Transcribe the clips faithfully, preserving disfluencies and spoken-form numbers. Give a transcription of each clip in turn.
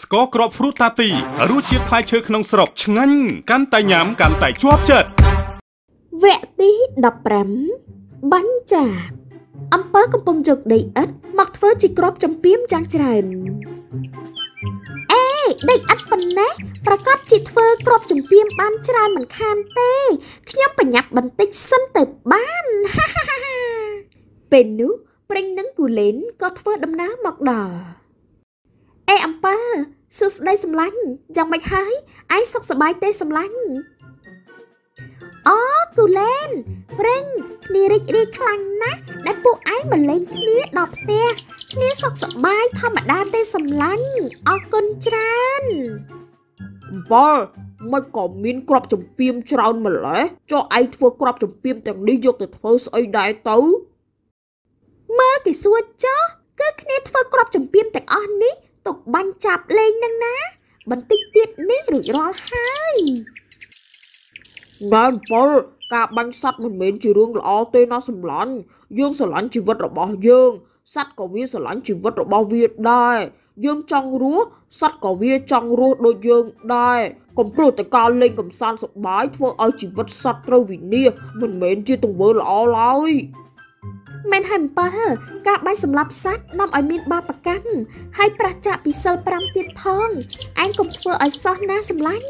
ស្ករគ្រាប់ហ្វ្រូតាទីរសជាតិផ្លែឈើក្នុងស្រុកឆ្ងាញ់កាន់តែញ៉ាំកាន់តែជាប់ចិត្តវគ្គទីដប់ប្រាំបាញ់ចាអំពើកំពុងយកដីឥដ្ឋមកធ្វើជាគ្រាប់ចំពាមយ៉ាងច្រើនអេដីឥដ្ឋប៉ុណ្ណេះប្រកាសជាធ្វើគ្រាប់ចំពាមបានច្រើនមិនខានទេខ្ញុំបញ្ញាប់បន្តិចសិនទៅបានពេលនោះព្រិញនិងគូលែនក៏ធ្វើដំណើរមកដល់អេអំពើសួស្ដីសម្លាញ់យ៉ាងម៉េចហើយឯងសុខសប្បាយទេសម្លាញ់អូគូលែនព្រិញគ្នារីករាយខ្លាំងណាស់ដែលពួកឯងមកលេងគ្នាដល់ផ្ទះគ្នាសុខសប្បាយធម្មតាទេសម្លាញ់អរគុណច្រើនអំពើមិនក៏មានគ្រាប់ចំពាមច្រើនម្ល៉េះចុះឯងធ្វើគ្រាប់ចំពាមទាំងនេះយកទៅធ្វើស្អីដែរទៅមើលគេសួរចុះគឺគ្នាធ្វើគ្រាប់ចំពាមទាំងអស់នេះទុកបាញ់ចាប់លេងនឹងណាបន្តិចទៀតនេះរួចរាល់ហើយណែអំពើការបាញ់សត្វមិនមែនជារឿងល្អទេណាសម្លាញ់យើងស្រឡាញ់ជីវិតរបស់យើងសត្វក៏វាស្រឡាញ់ជីវិតរបស់វាដែរយើងចង់រស់សត្វក៏វាចង់រស់ដូចយើងដែរកុំព្រោះតែការលេងកម្សាន្តសប្បាយធ្វើឲ្យជីវិតសត្វត្រូវវិនាសមិនមែនជាទង្វើល្អឡើយមែនហើយអំពើការបាញ់សម្លាប់សត្វនាំឲ្យមានបាបកម្មហើយប្រឆាចពីសិលប្រាំទៀតផងឯងកុំធ្វើឲ្យសោះណាសម្លាញ់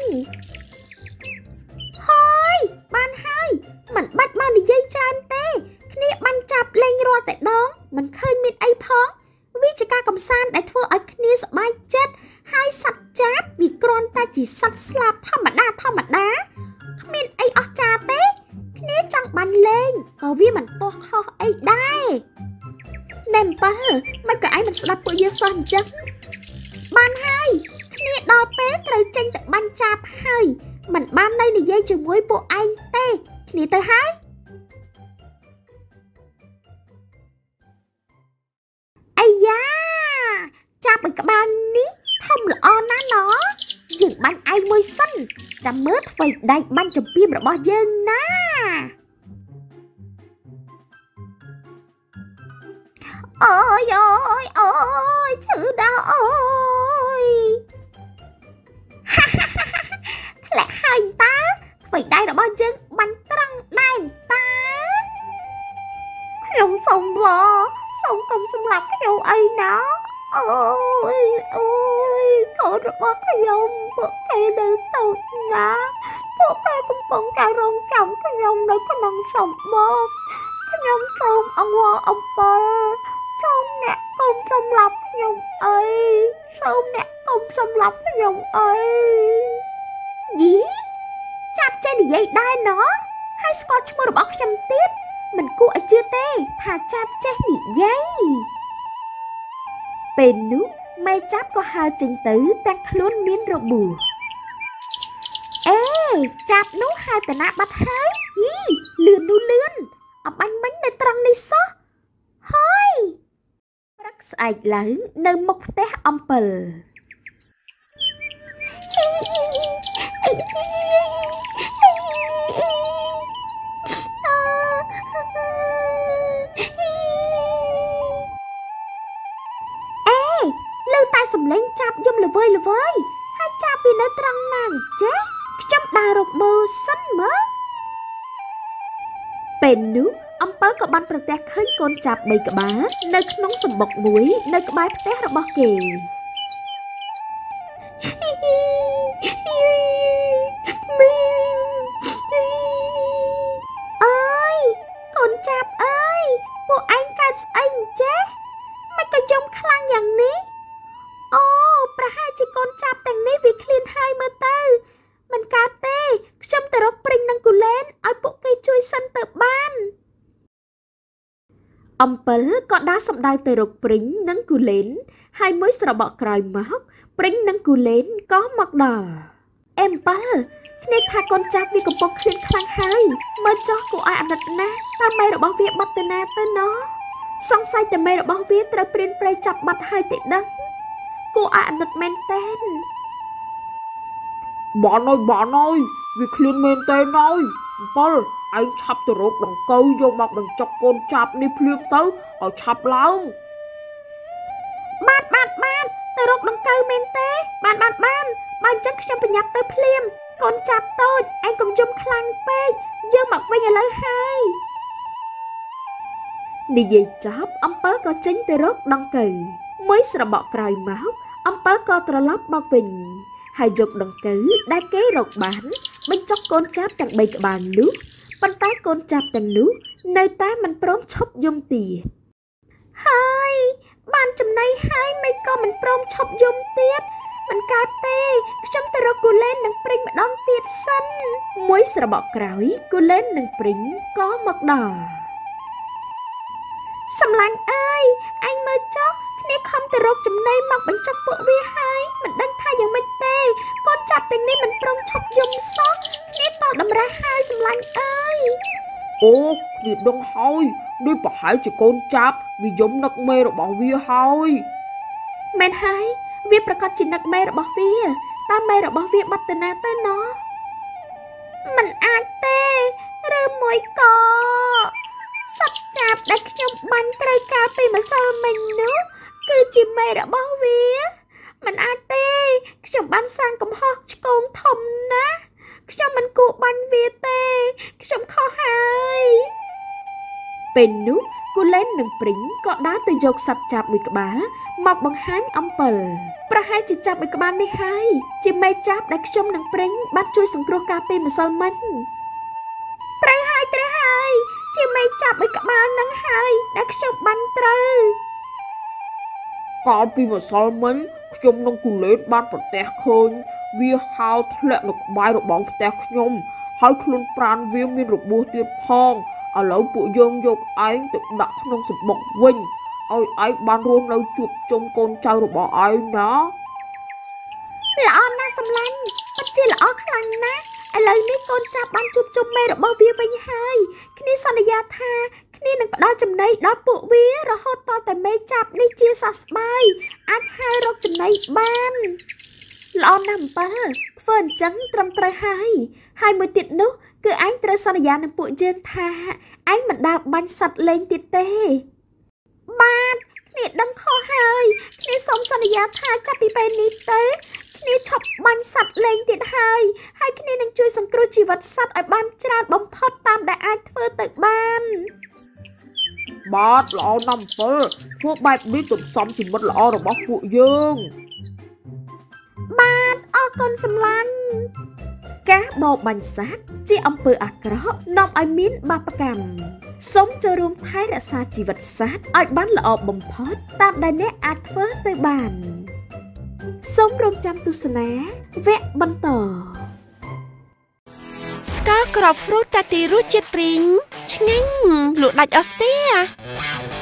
ហើយបានហើយមិនបាច់មកនិយាយច្រើនទេគ្នាបាញ់ចាប់លេងរាល់តែដងមិនឃើញមានអីផងវាជាការកំសាន្តដែលធ្វើឲ្យគ្នាសប្បាយចិត្តហើយសត្វចាប់វាគ្រាន់តែជាសត្វស្លាប់ធម្មតាធម្មតាគ្មានអីអស្ចារ្យទេគ្នាចង់បាញ់លេងក៏វាមិនទាស់ខុសអីដែរណែអំពើមិនក៏ឯងមិនស្ដាប់ពួកយើងសោះអញ្ចឹងបានហើយគ្នាដល់ពេលត្រូវចេញទៅបាញ់ចាប់ហើយមិនបាននៅនិយាយជាមួយពួកឯងទេគ្នាទៅហើយអាយ៉ាចាប់ឲ្យក្បាលនេះធំល្អណាស់ណោះយើងបាញ់ឯងមួយសិនចាំមើលអ្វីដៃបាញ់ចំពាមរបស់យើងណាអូយអូយអូយឈឺដល់អូយធ្លាក់ហើយតាអ្វីដៃរបស់យើងបាញ់ត្រង់ដែរតាខ្ញុំសុំវសុំកុំសម្លាប់ខ្ញុំអីណាអូយអូយកូនរបស់ខ្ញុំពួកគេនៅតូចណាពួកគេកំពុងតែរងចាំខ្ញុំនៅក្នុងសម្បកខ្ញុំសូមអង្វរអំពើសូមអ្នកកុំសម្លាប់ខ្ញុំអីសូមអ្នកកុំសម្លាប់ខ្ញុំអីយីចាប់ចេះនិយាយដែរណោះហើយស្គាល់ឈ្មោះរបស់ខ្ញុំទៀតមិនគួរឲ្យជឿទេថាចាប់ចេះនិយាយពេលនោះម៉ែចាប់ក៏ហើរចេញទៅទាំងខ្លួនមានរបួសអេចាប់នោះហើរតាណាបាត់ហើយយីលឿននោះលឿនអបាញ់មិញនៅត្រង់នេះសោះហើយព្រឹកស្អែកឡើងនៅមុខផ្ទះអំពិលសម្លេងចាប់យំល្វើយល្វើយហើយចាប់វានៅត្រង់ណាចេះខ្ញុំដើររកមើលសិនមើលពេលនោះអំពើក៏បានប្រទះឃើញកូនចាប់បីក្បាលនៅក្នុងសម្បុកមួយនៅក្បែរផ្ទះរបស់គេអើយកូនចាប់អើយពួកឯងកើតស្អីអញ្ចេះមិនក៏យំខ្លាំងយ៉ាងនេះអូប្រហែលជាកូនចាប់ទាំងនេះវាឃ្លានហើយមើលទៅមិនកើតទេខ្ញុំទៅរកព្រិញនិងគូលែនឲ្យពួកគេជួយសិនទៅបានអំពិលក៏ដើរសម្ដៅទៅរកព្រិញនិងគូលែនហើយមួយស្របក់ក្រោយមកព្រិញនិងគូលែនក៏មកដល់អំពិលស្នេហ៍ថាកូនចាប់វាកំពុងឃ្លានខ្លាំងហើយមើលចុះគួរឲ្យអាណិតណាស់តើមេរបស់វាបាត់ទៅណាទៅណោះសង្ស័យតែមេរបស់វាត្រូវព្រានព្រៃចាប់បាត់ហើយទេដឹងគួរឲ្យអាណិតមែនតើបានហើយបានហើយវាឃ្លានមែនតើហើយអំពិលឯងឆាប់ទៅរកដង្កូវយកមកបញ្ចុកកូនចាប់នេះភ្លាមទៅឲ្យឆាប់ឡើងបាទបាទបាទទៅរកដង្កូវមែនទេបានបានបានបើអញ្ចឹងខ្ញុំប្រញាប់ទៅភ្លាមកូនចាប់តូចឯងកុំយំខ្លាំងពេកយើងមកវិញឥឡូវហើយនិយាយចប់អំពើក៏ចេញទៅរកដង្កូវមួយស្របក់ក្រោយមកអំពើក៏ត្រឡប់មកវិញហើយយកដង្កូវដែលគេរកបានបញ្ចុកកូនចាប់ទាំងបីក្បាលនោះប៉ុន្តែកូនចាប់ទាំងនោះនៅតែមិនព្រមឈប់យំទៀតហើយបានចំណៃហើយមិនក៏មិនព្រមឈប់យំទៀតមិនកើតទេខ្ញុំទៅរកគូលែននិងព្រិញម្ដងទៀតសិនមួយស្របក់ក្រោយគូលែននិងព្រិញក៏មកដល់សម្លាញ់អើយអញមើលចុះគ្នាខំទៅរកចំណីមកបញ្ចុកពួកវាហើយមិនដឹងថាយ៉ាងម៉េចទេកូនចាប់ទាំងនេះមិនព្រមឈប់យំសោះគ្នាតតម្រះហើយសម្លាញ់អើយអូគ្នាដឹងហើយដូចប្រហែលជាកូនចាប់វាយំនឹកមេរបស់វាហើយមែនហើយវាប្រកាសជានឹកមេរបស់វាតើមេរបស់វាបាត់ទៅណាទៅណោះមិនអាចទេឬមួយក៏សត្វចាប់ដែលខ្ញុំបាញ់ត្រូវការពីម្សិលមិញនោះគឺជាមេរបស់វាមិនអាចទេខ្ញុំបានសាងកំហុសឆ្គងធំណាស់ខ្ញុំមិនគួរបាញ់វាទេខ្ញុំខុសហើយពេលនោះគូលែននិងព្រិញក៏ដើរទៅយកសត្វចាប់មួយក្បាលមកបង្ហាញអំពិលប្រហែលជាចាប់មួយក្បាលនេះហើយជាមេចាប់ដែលខ្ញុំនិងព្រិញបានជួយសង្គ្រោះកាលពីម្សិលមិញត្រូវហើយត្រូវហើយជាមេចាប់មួយក្បាលនឹងហើយដែលខ្ញុំបានត្រូវកាលពីម្សិលមិញខ្ញុំនិងគូលែនបានប្រទះឃើញវាហោធ្លាក់នៅក្បែររបងផ្ទះខ្ញុំហើយខ្លួនប្រាណវាមានរបួសទៀតផងឥឡូវពួកយើងយកឯងទៅដាក់ក្នុងសំបុកវិញឲ្យឯងបានរស់នៅជួបជុំកូនចៅរបស់ឯងណាល្អណាស់សម្លាញ់ពិតជាល្អខ្លាំងណាស់ឥឡូវនេះកូនចាប់បានជួបជុំមេរបស់វាវិញហើយគ្នាសន្យាថាគ្នានឹងផ្ដល់ចំណីដល់ពួកវារហូតតតែមេចាប់នេះជាសះស្បើយអាចហៅរកចំណីបានល្អណាស់អំពើធ្វើអញ្ចឹងត្រឹមត្រូវហើយហើយមួយទៀតនោះគឺឯងត្រូវសន្យានឹងពួកយើងថាឯងមិនដើរបាញ់សត្វលេងទៀតទេបាទគ្នាដឹងខុសហើយគ្នាសូមសន្យាថាចាប់ពីពេលនេះទៅគ្នាឈប់បាញ់សត្វលេងទៀតហើយហើយគ្នានឹងជួយសង្គ្រោះជីវិតសត្វឲ្យបានច្រើនបំផុតតាមដែលអាចធ្វើទៅបានបាទល្អណាស់អំពើធ្វើបែបនេះទៅសំជីវិតល្អរបស់ពួកយើងបាទអរគុណសម្លាញ់ការបោកបាញ់សត្វជាអំពើអាក្រក់នាំឲ្យមានបាបកម្មសូមចូលរួមថែរក្សាជីវិតសត្វឲ្យបានល្អបំផុតតាមដែលអ្នកអាចធ្វើទៅបានសូមរងចាំទស្សនាវគ្គបន្តស្ករគ្រាប់ហ្វ្រូតតាទីរសជាតិព្រីងឆ្ងាញ់លក់ដាច់អស់ទេ